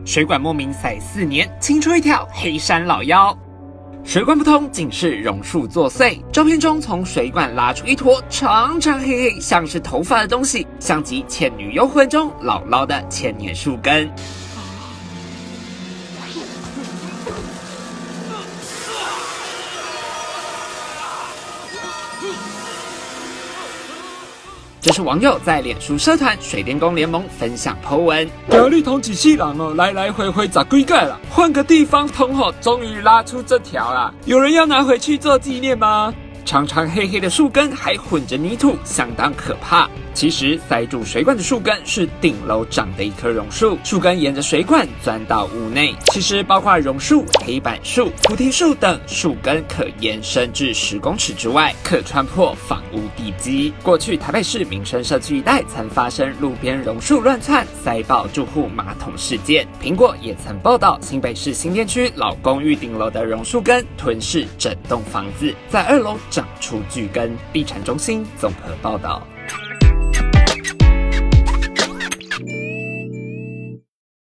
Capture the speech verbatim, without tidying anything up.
水管莫名塞四年，清出一条黑山老妖。水管不通，竟是榕树作祟。照片中从水管拉出一坨长长黑黑，像是头发的东西，像极《倩女幽魂》中姥姥的千年树根。这是网友在脸书社团水电工联盟分享 po 文， 条你通几世人哦，来来回回十几盖了，换个地方通后，终于拉出这条啦。有人要拿回去做纪念吗？ 长长黑黑的树根还混着泥土，相当可怕。其实塞住水管的树根是顶楼长的一棵榕树，树根沿着水管钻到屋内。其实包括榕树、黑板树、菩提树等树根可延伸至十公尺之外，可穿破房屋地基。过去台北市民生社区一带曾发生路边榕树乱窜、塞爆住户马桶事件。苹果也曾报道新北市新店区老公寓顶楼的榕树根吞噬整栋房子，在二楼长出巨根。地产中心综合报道。